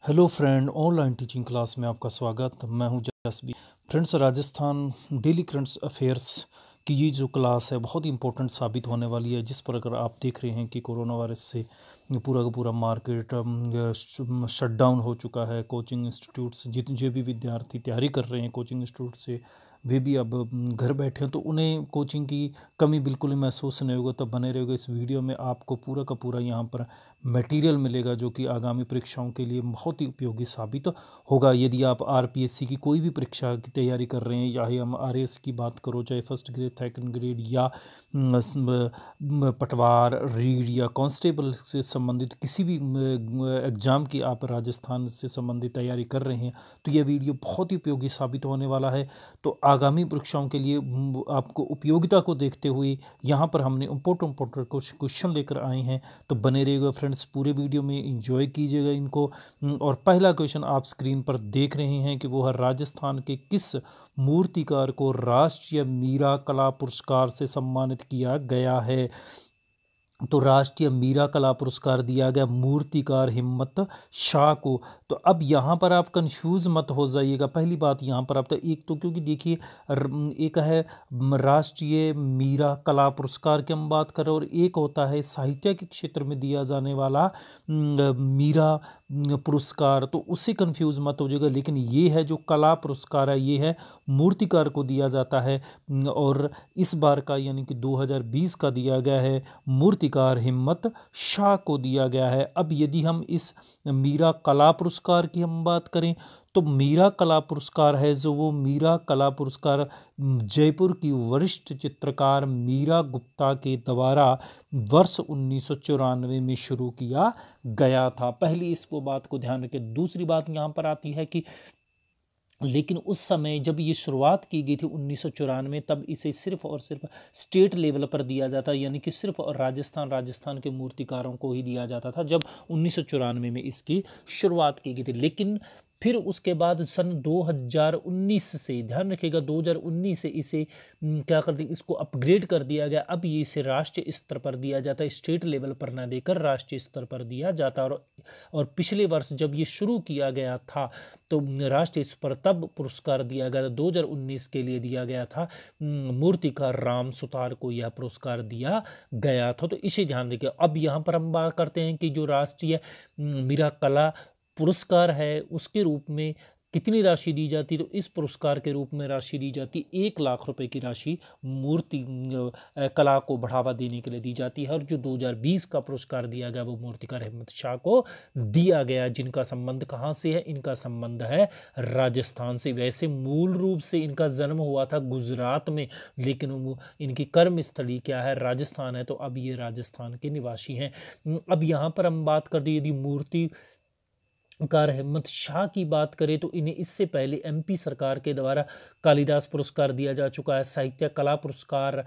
Hello friend, online teaching class में आपका स्वागत। मैं हूं Jasbi. Friends, Rajasthan daily current affairs की ये जो क्लास है बहुत ही इंपॉर्टेंट साबित होने वाली है। जिस पर अगर आप देख रहे हैं कि कोरोना वायरस से पूरा का पूरा मार्केट शट डाउन हो चुका है। कोचिंग इंस्टीट्यूट्स जितने जो भी विद्यार्थी तैयारी कर रहे हैं कोचिंग इंस्टीट्यूट से, वे भी अब घर बैठे हैं, तो उन्हें कोचिंग की कमी बिल्कुल ही महसूस नहीं होगा। तब बने रहेगा इस वीडियो में, आपको पूरा का पूरा यहाँ पर मटेरियल मिलेगा जो कि आगामी परीक्षाओं के लिए बहुत ही उपयोगी साबित होगा। यदि आप आरपीएससी की कोई भी परीक्षा की तैयारी कर रहे हैं, या ही हम आरएस की बात करो, चाहे फर्स्ट ग्रेड सेकंड ग्रेड या पटवार रीड या कांस्टेबल से संबंधित किसी भी एग्ज़ाम की आप राजस्थान से संबंधित तैयारी कर रहे हैं, तो यह वीडियो बहुत ही उपयोगी साबित होने वाला है। तो आगामी परीक्षाओं के लिए आपको उपयोगिता को देखते हुए यहाँ पर हमने इम्पोर्टेंट कुछ क्वेश्चन लेकर आए हैं। तो बने रहिएगा फ्रेंड्स, पूरे वीडियो में एंजॉय कीजिएगा इनको। और पहला क्वेश्चन आप स्क्रीन पर देख रहे हैं कि वो है, राजस्थान के किस मूर्तिकार को राष्ट्रीय मीरा कला पुरस्कार से सम्मानित किया गया है? तो राष्ट्रीय मीरा कला पुरस्कार दिया गया मूर्तिकार हिम्मत शाह को। तो अब यहाँ पर आप कंफ्यूज मत हो जाइएगा। पहली बात यहाँ पर आप, तो एक तो क्योंकि देखिए एक है राष्ट्रीय मीरा कला पुरस्कार की हम बात कर रहे हैं, और एक होता है साहित्य के क्षेत्र में दिया जाने वाला मीरा पुरस्कार। तो उससे कंफ्यूज मत हो जाएगा। लेकिन ये है जो कला पुरस्कार है, ये है मूर्तिकार को दिया जाता है, और इस बार का यानी कि 2020 का दिया गया है मूर्तिकार हिम्मत शाह को दिया गया है। अब यदि हम इस मीरा कला पुरस्कार की हम बात करें, तो मीरा कला पुरस्कार है जो वो मीरा कला पुरस्कार जयपुर की वरिष्ठ चित्रकार मीरा गुप्ता के द्वारा वर्ष 1994 में शुरू किया गया था। पहली इसको बात को ध्यान रखें। दूसरी बात यहाँ पर आती है कि लेकिन उस समय जब ये शुरुआत की गई थी 1994, तब इसे सिर्फ और सिर्फ स्टेट लेवल पर दिया जाता, यानी कि सिर्फ और राजस्थान के मूर्तिकारों को ही दिया जाता था जब 1994 में इसकी शुरुआत की गई थी। लेकिन फिर उसके बाद सन 2019 से, ध्यान रखिएगा, 2019 से इसे क्या कर दिया, इसको अपग्रेड कर दिया गया। अब ये इसे राष्ट्रीय स्तर पर दिया जाता है, स्टेट लेवल पर ना देकर राष्ट्रीय स्तर पर दिया जाता है। और पिछले वर्ष जब ये शुरू किया गया था तो राष्ट्रीय स्तर पर तब पुरस्कार दिया गया था, 2019 के लिए दिया गया था। मूर्तिकार राम सुतार को यह पुरस्कार दिया गया था। तो इसे ध्यान रखिए। अब यहाँ पर हम बात करते हैं कि जो राष्ट्रीय मीरा कला पुरस्कार है उसके रूप में कितनी राशि दी जाती, तो इस पुरस्कार के रूप में राशि दी जाती 1 लाख रुपए की राशि मूर्ति कला को बढ़ावा देने के लिए दी जाती है। और जो 2020 का पुरस्कार दिया गया वो मूर्तिकार हिम्मत शाह को दिया गया, जिनका संबंध कहाँ से है? इनका संबंध है राजस्थान से। वैसे मूल रूप से इनका जन्म हुआ था गुजरात में, लेकिन इनकी कर्म स्थली क्या है? राजस्थान है। तो अब ये राजस्थान के निवासी हैं। अब यहाँ पर हम बात कर दी, यदि मूर्ति कार हिम्मत शाह की बात करें तो इन्हें इससे पहले एमपी सरकार के द्वारा कालिदास पुरस्कार दिया जा चुका है। साहित्य कला पुरस्कार,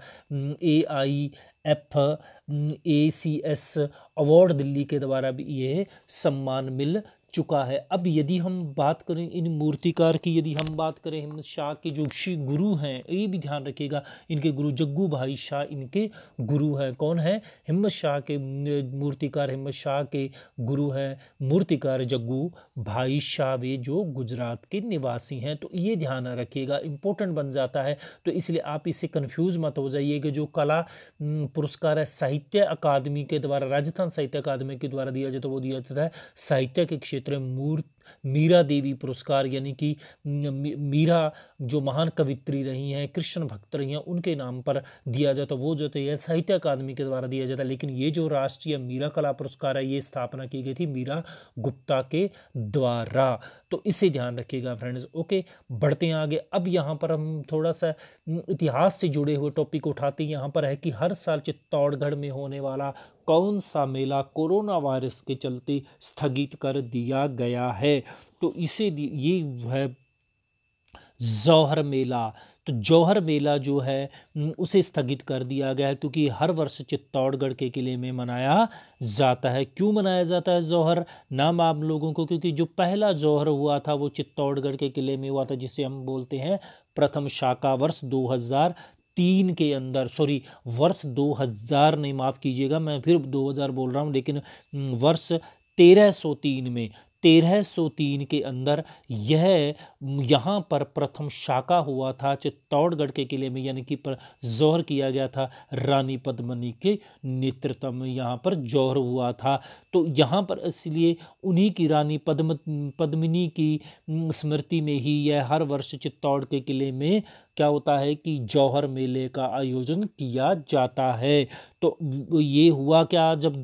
AIFACS अवार्ड दिल्ली के द्वारा भी ये सम्मान मिल चुका है। अब यदि हम बात करें इन मूर्तिकार की, यदि हम बात करें हिम्मत शाह के जो श्री गुरु हैं, ये भी ध्यान रखिएगा, इनके गुरु जग्गू भाई शाह इनके गुरु हैं। कौन है? हिम्मत शाह के मूर्तिकार हिम्मत शाह के गुरु हैं मूर्तिकार जग्गू भाई शाह, वे जो गुजरात के निवासी हैं। तो ये ध्यान रखिएगा, इंपॉर्टेंट बन जाता है। तो इसलिए आप इसे कंफ्यूज मत हो जाइए कि जो कला पुरस्कार है साहित्य अकादमी के द्वारा, राजस्थान साहित्य अकादमी के द्वारा दिया जाता है, वो दिया जाता है साहित्य के क्षेत्र में मीरा देवी पुरस्कार, यानी कि मीरा जो महान कवित्री रही हैं, कृष्ण भक्त रही हैं, उनके नाम पर दिया जाता है। वो जो है साहित्य अकादमी के द्वारा दिया जाता है। लेकिन ये जो राष्ट्रीय मीरा कला पुरस्कार है, ये स्थापना की गई थी मीरा गुप्ता के द्वारा। तो इसे ध्यान रखिएगा फ्रेंड्स। ओके, बढ़ते हैं आगे। अब यहाँ पर हम थोड़ा सा इतिहास से जुड़े हुए टॉपिक उठाते हैं। यहाँ पर है कि हर साल चित्तौड़गढ़ में होने वाला कौन सा मेला कोरोना वायरस के चलते स्थगित कर दिया गया है? तो इसे ये है जौहर मेला। तो जौहर मेला जो है उसे स्थगित कर दिया गया है, क्योंकि हर वर्ष चित्तौड़गढ़ के किले में मनाया जाता है। क्यों मनाया जाता है जौहर? नाम आप लोगों को, क्योंकि जो पहला जौहर हुआ था वो चित्तौड़गढ़ के किले में हुआ था, जिसे हम बोलते हैं प्रथम शाका। वर्ष 2003 के अंदर, सॉरी वर्ष 2000 नहीं, माफ़ कीजिएगा, मैं फिर 2000 बोल रहा हूँ, लेकिन वर्ष 1303 में 1303 के अंदर यह यहाँ पर प्रथम शाका हुआ था चित्तौड़गढ़ के किले में, यानी कि जौहर किया गया था रानी पद्मिनी के नेतृत्व में, यहाँ पर जौहर हुआ था। तो यहाँ पर इसलिए उन्हीं की रानी पद्मिनी की स्मृति में ही यह हर वर्ष चित्तौड़ के किले में क्या होता है कि जौहर मेले का आयोजन किया जाता है। तो ये हुआ क्या, जब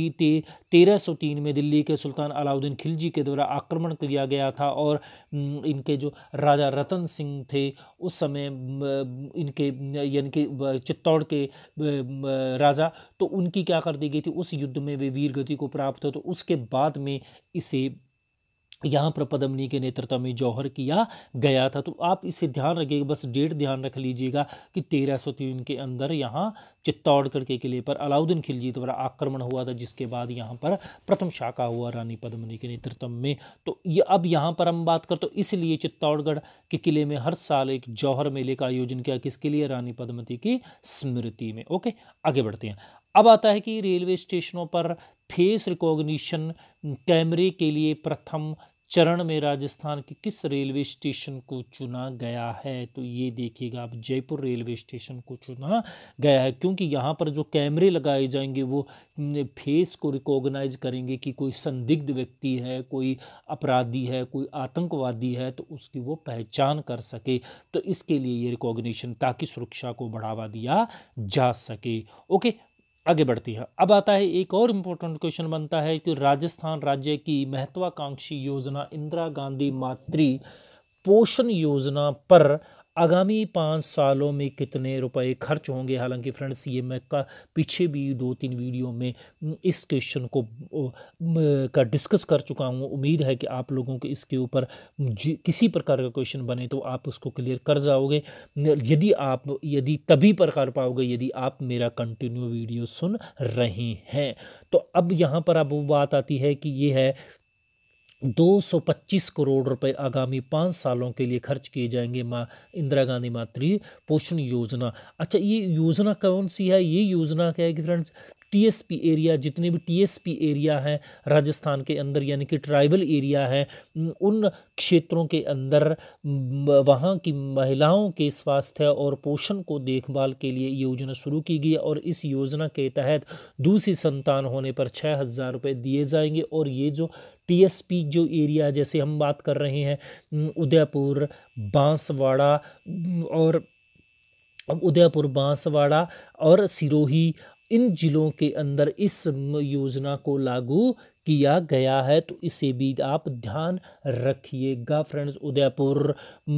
1303 में दिल्ली के सुल्तान अलाउद्दीन खिलजी के द्वारा आक्रमण किया गया था और इनके जो राजा रतन सिंह थे उस समय इनके यानी कि चित्तौड़ के राजा, तो उनकी क्या कर दी गई थी, उस युद्ध में वे वीर गति को प्राप्त हो, तो उसके बाद में इसे यहाँ पर पद्मिनी के नेतृत्व में जौहर किया गया था। तो आप इसे ध्यान रखिएगा, बस डेट ध्यान रख लीजिएगा कि 1303 के अंदर यहाँ चित्तौड़गढ़ के किले पर अलाउद्दीन खिलजी द्वारा आक्रमण हुआ था, जिसके बाद यहाँ पर प्रथम शाका हुआ रानी पद्मिनी के नेतृत्व में। तो ये अब यहाँ पर हम बात करते, तो इसलिए चित्तौड़गढ़ के किले में हर साल एक जौहर मेले का आयोजन किया, किसके लिए, रानी पद्मिनी की स्मृति में। ओके, आगे बढ़ते हैं। अब आता है कि रेलवे स्टेशनों पर फेस रिकॉग्निशन कैमरे के लिए प्रथम चरण में राजस्थान के किस रेलवे स्टेशन को चुना गया है। तो ये देखिएगा आप, जयपुर रेलवे स्टेशन को चुना गया है, क्योंकि यहाँ पर जो कैमरे लगाए जाएंगे वो फेस को रिकॉग्नाइज करेंगे कि कोई संदिग्ध व्यक्ति है, कोई अपराधी है, कोई आतंकवादी है, तो उसकी वो पहचान कर सके। तो इसके लिए ये रिकॉग्निशन, ताकि सुरक्षा को बढ़ावा दिया जा सके। ओके, आगे बढ़ती है। अब आता है एक और इम्पोर्टेंट क्वेश्चन बनता है कि राजस्थान राज्य की महत्वाकांक्षी योजना इंदिरा गांधी मातृ पोषण योजना पर आगामी 5 सालों में कितने रुपए खर्च होंगे। हालांकि फ्रेंड्स ये मैं पीछे भी 2-3 वीडियो में इस क्वेश्चन को का डिस्कस कर चुका हूँ। उम्मीद है कि आप लोगों के इसके ऊपर किसी प्रकार का क्वेश्चन बने तो आप उसको क्लियर कर जाओगे, यदि तभी पर कर पाओगे यदि आप मेरा कंटिन्यू वीडियो सुन रहे हैं। तो अब यहाँ पर अब वो बात आती है कि ये है 225 करोड़ रुपए आगामी 5 सालों के लिए खर्च किए जाएंगे इंदिरा गांधी मातृ पोषण योजना। अच्छा, ये योजना कौन सी है, ये योजना क्या है कि फ्रेंड्स, टीएसपी एरिया, जितने भी टीएसपी एरिया हैं राजस्थान के अंदर, यानी कि ट्राइबल एरिया है, उन क्षेत्रों के अंदर वहाँ की महिलाओं के स्वास्थ्य और पोषण को देखभाल के लिए योजना शुरू की गई और इस योजना के तहत दूसरी संतान होने पर 6,000 रुपये दिए जाएंगे। और ये जो टीएसपी जो एरिया, जैसे हम बात कर रहे हैं उदयपुर बांसवाड़ा और सिरोही, इन जिलों के अंदर इस योजना को लागू किया गया है। तो इसे भी आप ध्यान रखिएगा फ्रेंड्स। उदयपुर,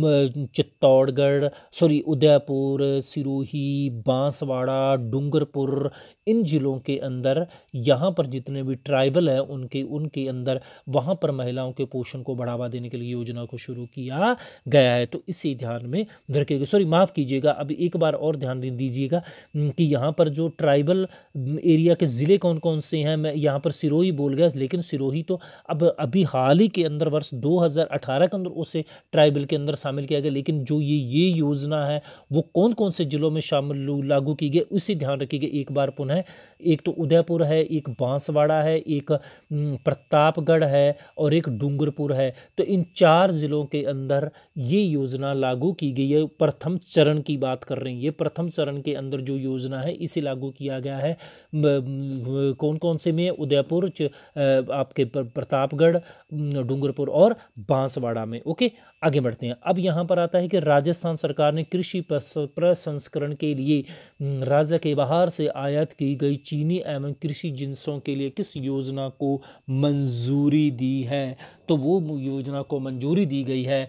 सिरोही, बांसवाड़ा, डूंगरपुर, इन जिलों के अंदर यहाँ पर जितने भी ट्राइबल हैं उनके अंदर वहाँ पर महिलाओं के पोषण को बढ़ावा देने के लिए योजना को शुरू किया गया है। तो इसे ध्यान में रखिएगा। माफ़ कीजिएगा, अब एक बार और ध्यान दीजिएगा कि यहाँ पर जो ट्राइबल एरिया के ज़िले कौन कौन से हैं। मैं यहाँ पर सिरोही बोल गया, लेकिन सिरोही तो अब अभी हाल ही के अंदर वर्ष 2018 के अंदर उसे ट्राइबल के अंदर शामिल किया गया। लेकिन जो ये योजना है वो कौन कौन से जिलों में शामिल लागू की गई, उसे ध्यान रखिएगा एक बार पुनः। एक तो उदयपुर है, एक बांसवाड़ा है, एक प्रतापगढ़ है और एक डूंगरपुर है। तो इन 4 जिलों के अंदर ये योजना लागू की गई है। प्रथम चरण की बात कर रहे हैं, ये प्रथम चरण के अंदर जो योजना है इसे लागू किया गया है। कौन कौन से में, उदयपुर, आपके प्रतापगढ़, डूंगरपुर और बांसवाड़ा में। ओके, आगे बढ़ते हैं। अब यहाँ पर आता है कि राजस्थान सरकार ने कृषि प्रसंस्करण के लिए राज्य के बाहर से आयात की गई चीनी एवं कृषि जिन्सों के लिए किस योजना को मंजूरी दी है। तो वो योजना को मंजूरी दी गई है,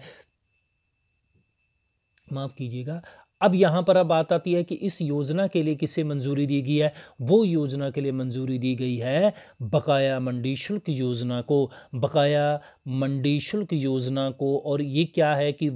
माफ कीजिएगा। अब यहाँ पर अब बात आती है कि इस योजना के लिए किसे मंजूरी दी गई है। वो योजना के लिए मंजूरी दी गई है बकाया मंडी शुल्क योजना को, बकाया मंडी शुल्क योजना को। और ये क्या है कि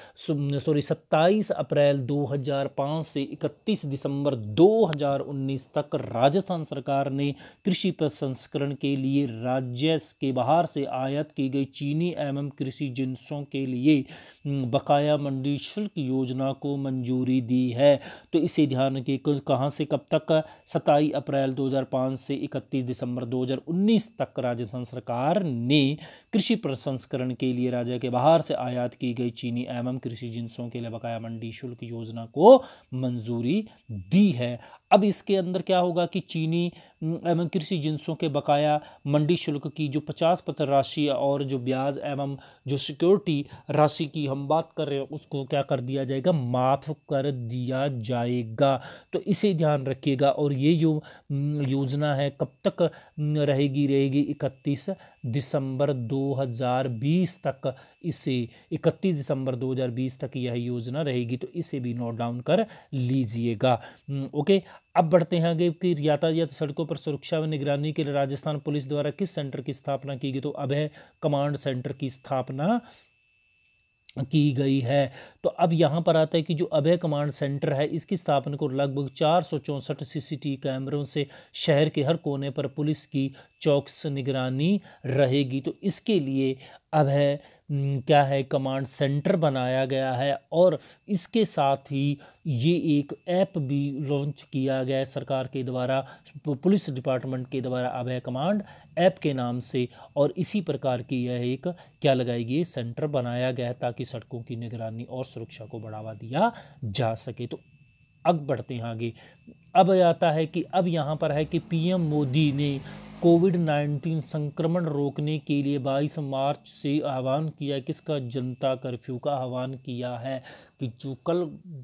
27 अप्रैल 2005 से 31 दिसंबर 2019 तक राजस्थान सरकार ने कृषि प्रसंस्करण के लिए राज्य के बाहर से आयात की गई चीनी एवं कृषि जिन्सों के लिए बकाया मंडी शुल्क योजना को मंजूरी दी है। तो इसे ध्यान रखिए, कहाँ से कब तक, 27 अप्रैल 2005 से 31 दिसंबर 2019 तक राजस्थान सरकार ने कृषि प्रसंस्करण के लिए राज्य के बाहर से आयात की गई चीनी एवं कृषि जिन्सों के लिए बकाया मंडी शुल्क योजना को मंजूरी दी है। अब इसके अंदर क्या होगा कि चीनी एवं कृषि जिन्सों के बकाया मंडी शुल्क की जो 50% राशि और जो ब्याज एवं जो सिक्योरिटी राशि की हम बात कर रहे हैं उसको क्या कर दिया जाएगा, माफ़ कर दिया जाएगा। तो इसे ध्यान रखिएगा। और ये जो योजना है कब तक रहेगी 31 दिसंबर 2020 तक, इसे 31 दिसंबर 2020 तक यह योजना रहेगी। तो इसे भी नोट डाउन कर लीजिएगा। ओके, अब बढ़ते हैं आगे कि यातायात सड़कों पर सुरक्षा व निगरानी के लिए राजस्थान पुलिस द्वारा किस सेंटर की स्थापना की गई। तो अभय कमांड सेंटर की स्थापना की गई है। तो अब यहाँ पर आता है कि जो अभय कमांड सेंटर है इसकी स्थापना को लगभग 464 सीसीटीवी कैमरों से शहर के हर कोने पर पुलिस की चौकस निगरानी रहेगी। तो इसके लिए अभय क्या है, कमांड सेंटर बनाया गया है। और इसके साथ ही ये एक ऐप भी लॉन्च किया गया है सरकार के द्वारा, पुलिस डिपार्टमेंट के द्वारा, अभय कमांड ऐप के नाम से। और इसी प्रकार की यह एक क्या लगाएगी, सेंटर बनाया गया है ताकि सड़कों की निगरानी और सुरक्षा को बढ़ावा दिया जा सके। तो अब बढ़ते हैं आगे। अब आता है कि अब यहाँ पर है कि पीएम मोदी ने कोविड-19 संक्रमण रोकने के लिए 22 मार्च से आह्वान किया। किसका, जनता कर्फ्यू का आह्वान किया है। कि जो कल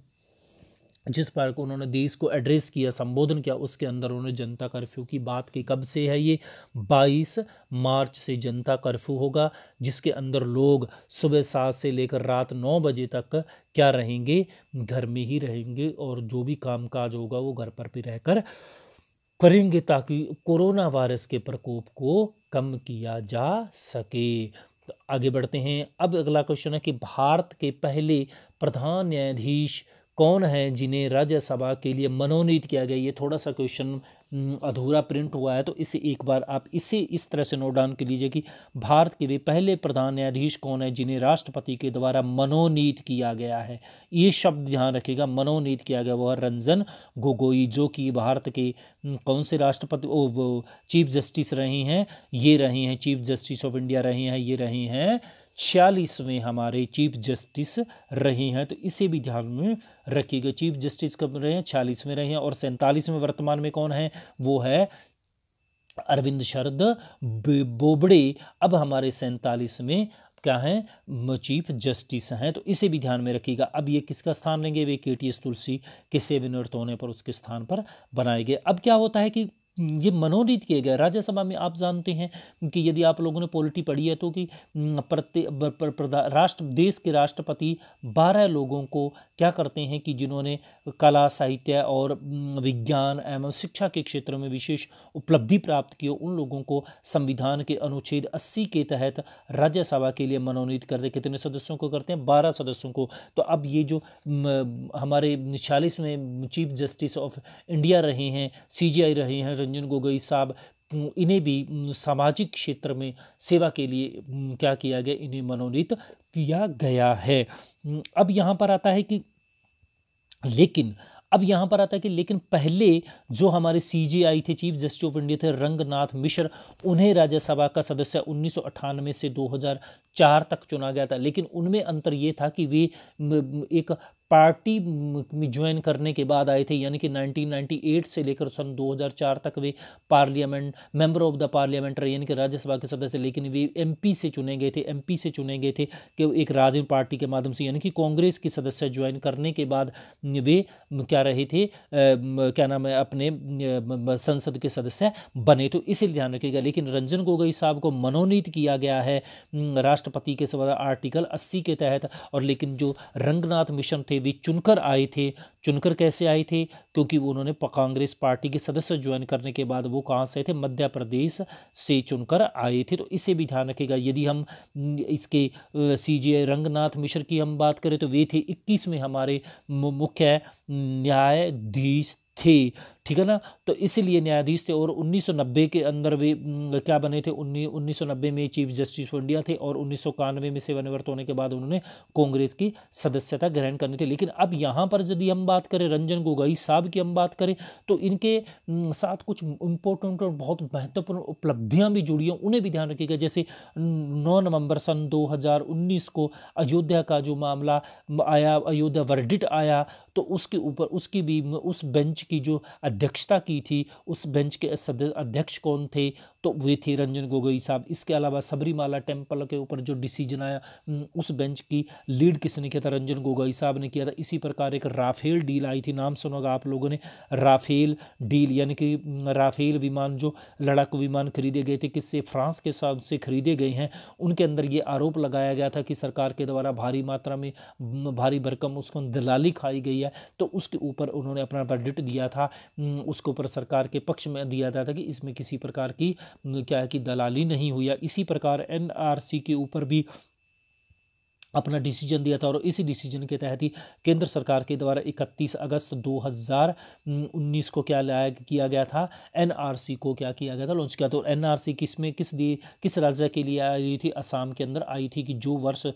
जिस पर को उन्होंने देश को एड्रेस किया, संबोधन किया, उसके अंदर उन्होंने जनता कर्फ्यू की बात की। कब से है ये, 22 मार्च से जनता कर्फ्यू होगा, जिसके अंदर लोग सुबह 7 से लेकर रात 9 बजे तक क्या रहेंगे, घर में ही रहेंगे। और जो भी कामकाज होगा वो घर पर भी रहकर करेंगे ताकि कोरोना वायरस के प्रकोप को कम किया जा सके। तो आगे बढ़ते हैं। अब अगला क्वेश्चन है कि भारत के पहले प्रधान न्यायाधीश कौन है जिन्हें राज्यसभा के लिए मनोनीत किया गया। ये थोड़ा सा क्वेश्चन अधूरा प्रिंट हुआ है, तो इसे एक बार आप इसे इस तरह से नोट डाउन कर लीजिए कि भारत के वे पहले प्रधान न्यायाधीश कौन है जिन्हें राष्ट्रपति के द्वारा मनोनीत किया गया है। ये शब्द ध्यान रखिएगा, मनोनीत किया गया। वह रंजन गोगोई, जो कि भारत के कौन से राष्ट्रपति वो चीफ जस्टिस रही हैं, ये रही हैं चीफ जस्टिस ऑफ इंडिया रही हैं, ये रही हैं 46वें हमारे चीफ जस्टिस रही हैं। तो इसे भी ध्यान में रखिएगा। चीफ जस्टिस कब रहे हैं, 46वें रहे हैं। और 47वें वर्तमान में कौन है, वो है अरविंद शरद बोबड़े। अब हमारे 47 में क्या हैं, चीफ जस्टिस हैं। तो इसे भी ध्यान में रखिएगा। अब ये किसका स्थान लेंगे, वे केटीएस तुलसी के सेवानिवृत्त होने पर उसके स्थान पर बनाए गए। अब क्या होता है कि ये मनोनीत किए गए राज्यसभा में। आप जानते हैं कि यदि आप लोगों ने पॉलिटी पढ़ी है तो कि देश के राष्ट्रपति 12 लोगों को क्या करते हैं कि जिन्होंने कला, साहित्य और विज्ञान एवं शिक्षा के क्षेत्र में विशेष उपलब्धि प्राप्त की हो, उन लोगों को संविधान के अनुच्छेद 80 के तहत राज्यसभा के लिए मनोनीत करते। कितने सदस्यों को करते हैं, 12 सदस्यों को। तो अब ये जो हमारे 46वें चीफ जस्टिस ऑफ इंडिया रहे हैं, सीजीआई रहे हैं रंजन गोगोई साहब, इन्हें भी सामाजिक क्षेत्र में सेवा के लिए क्या किया गया, इन्हें मनोनीत किया गया है। अब यहाँ पर आता है कि लेकिन पहले जो हमारे सीजीआई थे, चीफ जस्टिस ऑफ इंडिया थे, रंगनाथ मिश्र, उन्हें राज्यसभा का सदस्य 1998 से 2004 तक चुना गया था। लेकिन उनमें अंतर ये था कि वे एक पार्टी में ज्वाइन करने के बाद आए थे, यानी कि 1998 से लेकर सन 2004 तक वे parliament member of the parliament रहे, यानी कि राज्यसभा के सदस्य। लेकिन वे एमपी से चुने गए थे कि एक राजनीतिक पार्टी के माध्यम से, यानी कि कांग्रेस की सदस्य ज्वाइन करने के बाद वे क्या रहे थे, क्या नाम है, अपने संसद के सदस्य बने। तो इसे ध्यान रखिएगा। लेकिन रंजन गोगोई साहब को मनोनीत किया गया है राष्ट्रपति के सवाल आर्टिकल 80 के तहत। और लेकिन जो रंगनाथ मिश्र थे वे चुनकर आए थे। चुनकर कैसे आए थे, क्योंकि उन्होंने कांग्रेस पार्टी के सदस्य ज्वाइन करने के बाद वो कहाँ से थे, मध्य प्रदेश से चुनकर आए थे। तो इसे भी ध्यान रखिएगा। यदि हम इसके सीजीआई रंगनाथ मिश्र की हम बात करें तो वे थे 21 में हमारे मुख्य न्यायाधीश थे। ठीक है ना। तो इसीलिए न्यायाधीश थे और 1990 के अंदर वे क्या बने थे, 1990 में चीफ जस्टिस ऑफ इंडिया थे और 1991 में सेवानिवृत्त होने के बाद उन्होंने कांग्रेस की सदस्यता ग्रहण करनी थी। लेकिन अब यहाँ पर यदि हम बात करें रंजन गोगोई साहब की हम बात करें तो इनके साथ कुछ इंपॉर्टेंट और बहुत महत्वपूर्ण उपलब्धियां भी जुड़ी हैं, उन्हें भी ध्यान रखिएगा। जैसे 9 नवंबर सन 2019 को अयोध्या का जो मामला आया, अयोध्या वर्डिक्ट आया, तो उसके ऊपर उसकी भी उस बेंच की जो अध्यक्षता की थी, उस बेंच के अध्यक्ष कौन थे, तो वे थे रंजन गोगोई साहब। इसके अलावा सबरीमाला टेम्पल के ऊपर जो डिसीजन आया, उस बेंच की लीड किसने किया था, रंजन गोगोई साहब ने किया था। इसी प्रकार एक राफेल डील आई थी, नाम सुनोगा आप लोगों ने, राफेल डील, यानी कि राफेल विमान जो लड़ाकू विमान खरीदे गए थे, किससे, फ्रांस के साथ से खरीदे गए हैं। उनके अंदर ये आरोप लगाया गया था कि सरकार के द्वारा भारी मात्रा में, भारी भरकम उसको दलाली खाई गई है। तो उसके ऊपर उन्होंने अपना वर्डिक्ट दिया था, उसके ऊपर सरकार के पक्ष में दिया था कि इसमें किसी प्रकार की क्या है कि दलाली नहीं हुई है। इसी प्रकार एनआरसी के ऊपर भी अपना डिसीजन दिया था और इसी डिसीजन के तहत ही केंद्र सरकार के द्वारा 31 अगस्त 2019 को क्या लाया किया गया था, एनआरसी को क्या किया गया था, लॉन्च किया। तो एनआरसी किस राज्य के लिए आई थी, असम के अंदर आई थी, कि जो वर्ष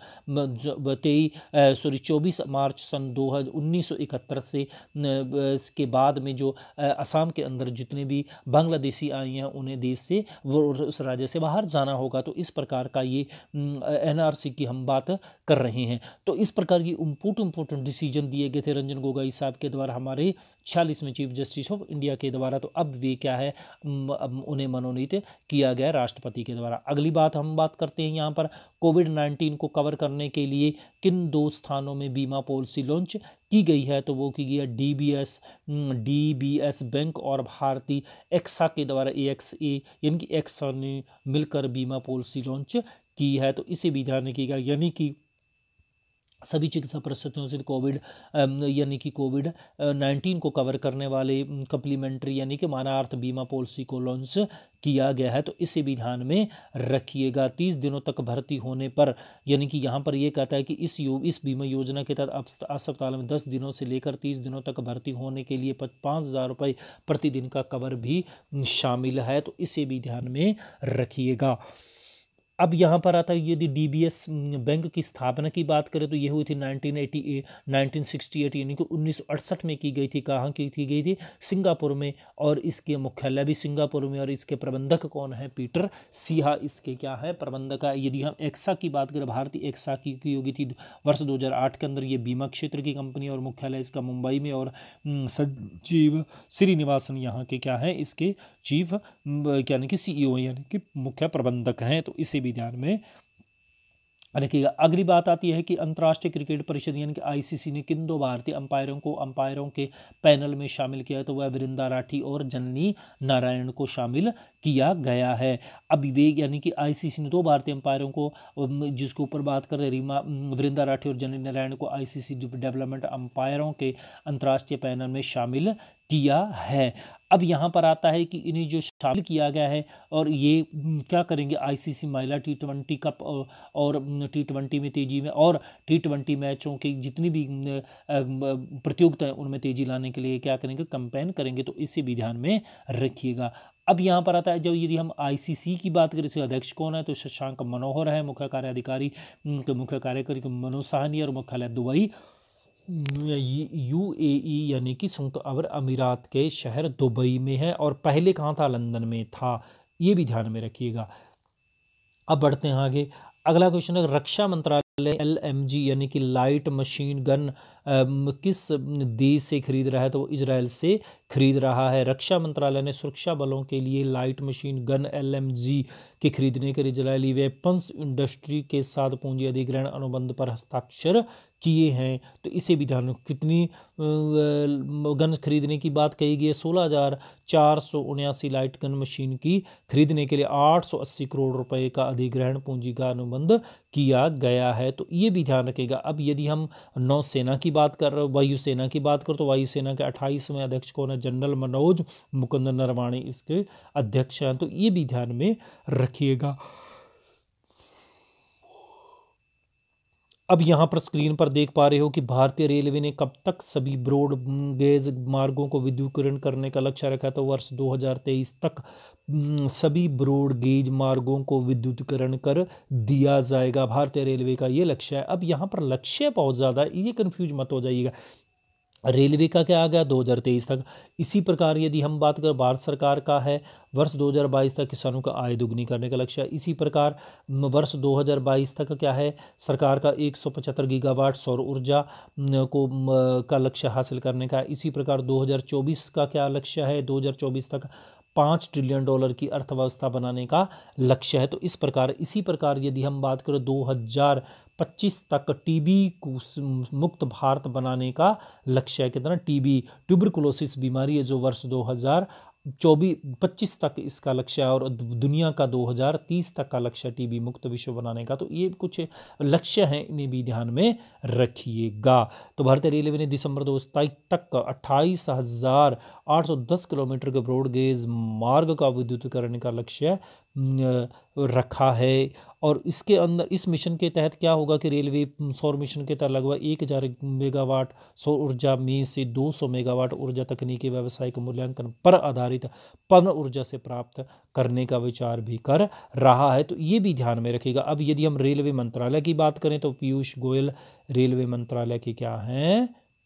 24 मार्च सन 1971 से इसके बाद में जो असम के अंदर जितने भी बांग्लादेशी आए हैं उन्हें देश से वो उस राज्य से बाहर जाना होगा। तो इस प्रकार का ये एनआरसी की हम बात कर रहे हैं। तो इस प्रकार की इंपॉर्टेंट डिसीजन दिए गए थे रंजन गोगोई साहब के द्वारा, हमारे 46वें चीफ जस्टिस ऑफ इंडिया के द्वारा। तो अब वे क्या है, उन्हें मनोनीत किया गया राष्ट्रपति के द्वारा। अगली बात हम बात करते हैं यहाँ पर, कोविड-19 को कवर करने के लिए किन 2 स्थानों में बीमा पॉलिसी लॉन्च की गई है, तो वो की गई है डीबीएस बैंक और भारतीय एक्सा के द्वारा, AXA यानी कि एक्सा ने मिलकर बीमा पॉलिसी लॉन्च की है। तो इसे भी ध्यान रखिएगा, यानी कि सभी चिकित्सा परिस्थितियों से यानी कि कोविड-19 को कवर करने वाले कम्प्लीमेंट्री यानी कि मानार्थ बीमा पॉलिसी को लॉन्च किया गया है। तो इसे भी ध्यान में रखिएगा। 30 दिनों तक भर्ती होने पर, यानी कि यहाँ पर ये कहता है कि इस बीमा योजना के तहत अस्पताल में 10 दिनों से लेकर 30 दिनों तक भर्ती होने के लिए 5,000 रुपये प्रतिदिन का कवर भी शामिल है। तो इसे भी ध्यान में रखिएगा। अब यहाँ पर आता है, यदि डीबीएस बैंक की स्थापना की बात करें तो ये हुई थी 1968 यानी कि 1968 में की गई थी। कहाँ की गई थी, सिंगापुर में, और इसके मुख्यालय भी सिंगापुर में, और इसके प्रबंधक कौन है, पीटर सिहा इसके क्या है, प्रबंधक है। यदि हम एक्सा की बात करें, भारतीय एक्सा की होगी थी वर्ष 2008 के अंदर। ये बीमा क्षेत्र की कंपनी और मुख्यालय इसका मुंबई में, और संजीव श्रीनिवासन यहाँ के क्या है, इसके चीफ यानी कि CEO यानी कि मुख्य प्रबंधक हैं। तो इसे भी ध्यान में रखिएगा। अगली बात आती है कि अंतर्राष्ट्रीय क्रिकेट परिषद यानी कि ICC ने किन 2 भारतीय अंपायरों के पैनल में शामिल किया है, तो वह वृंदा राठी और जननी नारायण को शामिल किया गया है। अब वे यानी कि ICC ने 2 भारतीय अंपायरों को, जिसके ऊपर बात कर रहे वृंदा राठी और जननी नारायण को ICC डेवलपमेंट अंपायरों के अंतर्राष्ट्रीय पैनल में शामिल किया है। अब यहाँ पर आता है कि इन्हें जो शामिल किया गया है, और ये क्या करेंगे, ICC महिला T20 कप और T20 में तेजी में, और T20 मैचों के जितनी भी प्रतियोगिताएं उनमें तेजी लाने के लिए क्या करेंगे, कैंपेन करेंगे। तो इसे भी ध्यान में रखिएगा। अब यहाँ पर आता है, जब यदि हम ICC की बात करें, इसके अध्यक्ष कौन है, तो शशांक मनोहर है। मुख्य कार्यकारी मुख्य कार्यकारी मनोज साहनी, और मुख्यालय दुबई UAE यानी कि संयुक्त अरब अमीरात के शहर दुबई में है, और पहले कहाँ था, लंदन में था। ये भी ध्यान में रखिएगा। अब बढ़ते हैं आगे। अगला क्वेश्चन है, रक्षा मंत्रालय LMG यानी कि लाइट मशीन गन किस देश से खरीद रहा है, तो वो इजराइल से खरीद रहा है। रक्षा मंत्रालय ने सुरक्षा बलों के लिए लाइट मशीन गन LMG के खरीदने के लिए इजरायली वेपन्स इंडस्ट्री के साथ पूंजी अधिग्रहण अनुबंध पर हस्ताक्षर किए हैं। तो इसे भी ध्यान, कितनी गन खरीदने की बात कही गई है, 16,479 लाइट गन मशीन की खरीदने के लिए 880 करोड़ रुपए का अधिग्रहण पूंजी का अनुबंध किया गया है। तो ये भी ध्यान रखेगा। अब यदि हम नौसेना की बात कर रहे, वायुसेना की बात करो, तो वायुसेना के 28वें अध्यक्ष कौन है, जनरल मनोज मुकुंद नरवाणे इसके अध्यक्ष हैं। तो ये भी ध्यान में रखिएगा। अब यहाँ पर स्क्रीन पर देख पा रहे हो कि भारतीय रेलवे ने कब तक सभी ब्रॉड गेज मार्गों को विद्युतीकरण करने का लक्ष्य रखा। तो वर्ष 2023 तक सभी ब्रॉड गेज मार्गों को विद्युतीकरण कर दिया जाएगा। भारतीय रेलवे का ये लक्ष्य है। अब यहाँ पर लक्ष्य बहुत ज़्यादा है, ये कन्फ्यूज मत हो जाइएगा। रेलवे का क्या आ गया 2023 तक। इसी प्रकार यदि हम बात करें भारत सरकार का है, वर्ष 2022 तक किसानों का आय दुगनी करने का लक्ष्य है। इसी प्रकार वर्ष 2022 तक क्या है, सरकार का 175 गीगावाट सौर ऊर्जा का लक्ष्य हासिल करने का। इसी प्रकार 2024 का क्या लक्ष्य है, 2024 तक $5 ट्रिलियन की अर्थव्यवस्था बनाने का लक्ष्य है। तो इस प्रकार इसी प्रकार यदि हम बात करें 2025 तक टीबी मुक्त भारत बनाने का लक्ष्य है। कितना, टीबी ट्यूबरकुलोसिस बीमारी है जो वर्ष 2025 तक इसका लक्ष्य है, और दुनिया का 2030 तक का लक्ष्य टीबी मुक्त विश्व बनाने का। तो ये कुछ लक्ष्य हैं, इन्हें भी ध्यान में रखिएगा। तो भारतीय रेलवे ने दिसंबर 2027 तक 28,810 किलोमीटर के ब्रॉड गेज मार्ग का विद्युतीकरण का लक्ष्य रखा है। और इसके अंदर इस मिशन के तहत क्या होगा कि रेलवे सौर मिशन के तहत लगभग 1000 मेगावाट सौर ऊर्जा में से 200 मेगावाट ऊर्जा तकनीकी व्यावसायिक मूल्यांकन पर आधारित पवन ऊर्जा से प्राप्त करने का विचार भी कर रहा है। तो ये भी ध्यान में रखिएगा। अब यदि हम रेलवे मंत्रालय की बात करें तो पीयूष गोयल रेलवे मंत्रालय के क्या हैं,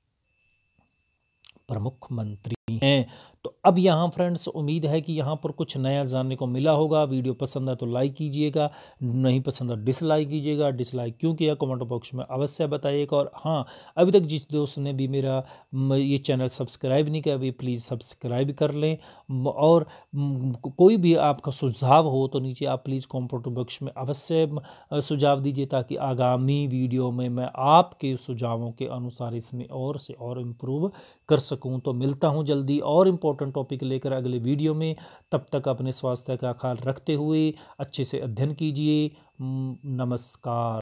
प्रमुख मंत्री हैं। तो अब यहाँ फ्रेंड्स उम्मीद है कि यहाँ पर कुछ नया जानने को मिला होगा। वीडियो पसंद है तो लाइक कीजिएगा, नहीं पसंद है डिसलाइक कीजिएगा। डिसलाइक क्यों किया कमेंट बॉक्स में अवश्य बताइएगा। और हाँ, अभी तक जिस दोस्त ने भी मेरा ये चैनल सब्सक्राइब नहीं किया वे प्लीज़ सब्सक्राइब कर लें। और कोई भी आपका सुझाव हो तो नीचे आप प्लीज़ कमेंट बॉक्स में अवश्य सुझाव दीजिए, ताकि आगामी वीडियो में मैं आपके सुझावों के अनुसार इसमें और से और इम्प्रूव कर सकूं। तो मिलता हूं जल्दी और इम्पोर्टेंट टॉपिक लेकर अगले वीडियो में। तब तक अपने स्वास्थ्य का ख्याल रखते हुए अच्छे से अध्ययन कीजिए। नमस्कार।